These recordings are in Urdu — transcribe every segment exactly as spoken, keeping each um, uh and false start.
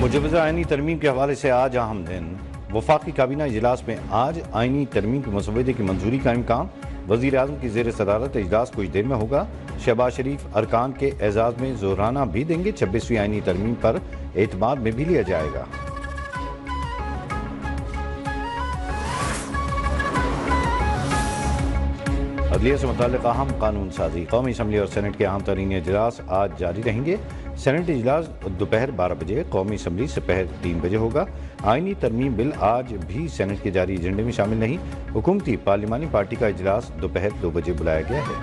مجوزہ آئینی ترمیم کے حوالے سے آج اہم دن۔ وفاقی کابینہ اجلاس میں آج آئینی ترمیم کے مسودے کی منظوری کا امکان۔ وزیر اعظم کی زیر صدارت اجلاس کچھ دیر میں ہوگا۔ شہباز شریف ارکان کے اعزاز میں ظہرانہ بھی دیں گے۔ چھبیسویں آئینی ترمیم پر اعتماد میں بھی لیا جائے گا۔ عدلیہ سے متعلق اہم قانون سازی۔ قومی اسمبلی اور سینٹ کے اہم ترین اجلاس آج جاری رہیں گے۔ سینٹ اجلاس دوپہر بارہ بجے، قومی اسمبلی سپہر تین بجے ہوگا۔ آئینی ترمیم بل آج بھی سینٹ کے جاری ایجنڈے میں شامل نہیں۔ حکومتی پارلیمانی پارٹی کا اجلاس دوپہر دو بجے بلایا گیا ہے۔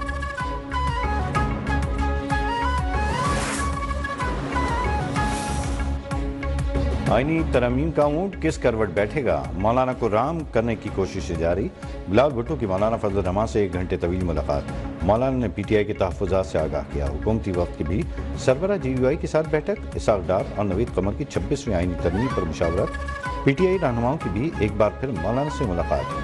آئینی ترمیم کا اونٹ کس کروٹ بیٹھے گا؟ مولانا کو رام کرنے کی کوشش جاری۔ بلاول بھٹو کی مولانا فضل الرحمان سے ایک گھنٹے طویل ملاقات۔ مولانا نے پی ٹی آئی کے تحفظات سے آگاہ کیا۔ حکومتی وفد کی بھی سربراہ جے یو آئی کے ساتھ بیٹھک۔ اسحاق ڈار اور نوید قمر کی چھبیسویں آئینی ترمیم پر مشاورت۔ پی ٹی آئی رہنماؤں کی بھی ایک بار پھر مولانا سے ملاقات۔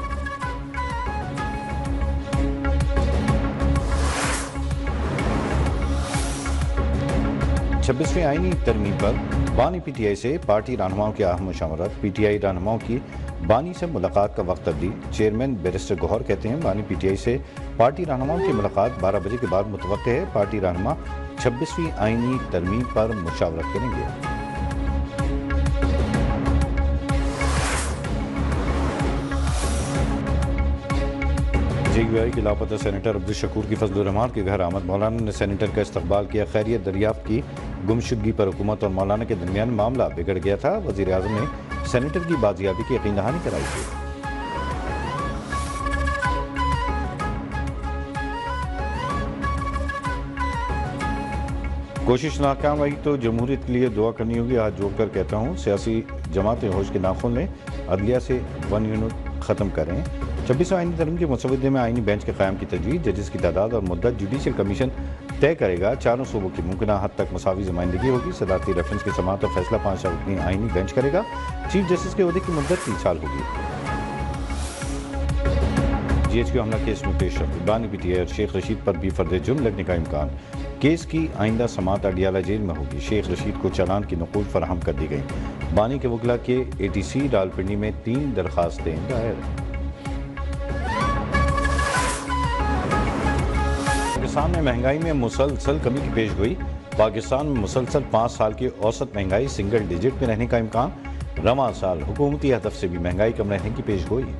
چھبیسویں آئینی ترمیم پر بانی پی ٹی آئی سے پارٹی رہنماؤں کی اہم مشاورت۔ پی ٹی آئی رہنماؤں کی بانی سے ملاقات کا وقت تبدیل۔ چیئرمین بیرسٹر گوہر کہتے ہیں بانی پی ٹی آئی سے پارٹی رہنماؤں کی ملاقات بارہ بجے کے بعد متوقع ہے۔ پارٹی رہنما چھبیسویں آئینی ترمیم پر مشاورت کریں گے۔ جے یو آئی کے لاپتہ سینیٹر عبدالشکور کی فضل الرحمان کے گھر آمد۔ مولانا نے سینیٹر کا استقبال کیا۔ خیریت دریافت کی۔ گمشدگی پر حکومت اور مولانا کے درمیان معاملہ بگڑ گیا تھا۔ وزیر اعظم نے سینیٹر کی بازیابی کی یقین دہانی کرائی تھی۔ کوشش ناکام رہی تو جمہوریت کے لیے دعا کرنی ہوگی۔ ہاتھ جوڑ کر کہتا ہوں سیاسی جماعتیں ہوش کے ناخن لیں، عدلیہ سے ون یونٹ ختم کریں۔ چھبیسویں آئینی ترمیم کے مسودے میں آئینی بینچ کے قیام کی تجویز۔ ججز کی تعداد اور مدت جوڈیشل کمیشن طے کرے گا۔ چاروں صوبوں کی ممکنہ حد تک مساوی نمائندگی ہوگی۔ صدارتی ریفرنس کی سماعت اور فیصلہ پانچ رکنی آئینی بینچ کرے گا۔ چیف جسٹس کے عہدے کی مدت تین سال ہوگی۔ جی ایچ کیو حملہ کیس میں پیش رفت۔ بانی پی ٹی آئی اور شیخ رشید پر بھی فرد جرم لگنے کا امکان۔ کیس کی آئندہ سماعت اڈیالہ جیل میں ہوگی۔ شیخ رشید کو چالان کی نقول فراہم کر دی گئی۔ بانی کے وکلاء کے اے ٹی سی راولپنڈی میں تین درخواستیں دائر۔ پاکستان میں مہنگائی میں مسلسل کمی کی پیش گوئی۔ پاکستان میں مسلسل پانچ سال کی اوسط مہنگائی سنگل ڈیجٹ میں رہنے کا امکان۔ رواں سال حکومتی ہدف سے بھی مہنگائی کم رہنے کی پیش گوئی۔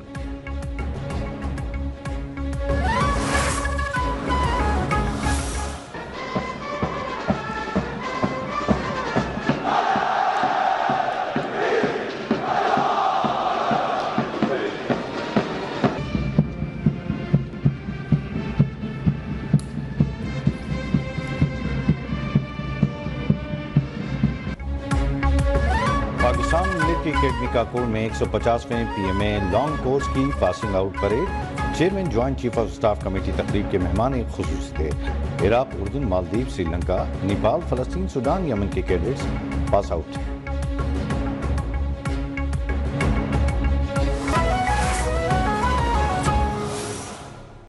پاکستان ملٹری اکیڈمی کاکوڑ میں ایک سو پچاسویں P M A long course کی passing out parade. Chairman joint chief of staff committee تقریب کے مہمان خصوصی تھے۔ عراق، اردن، مالدیپ، سری لنکا، نیپال، فلسطین، سوڈان، یمن کے کیڈٹس پاس آؤٹ۔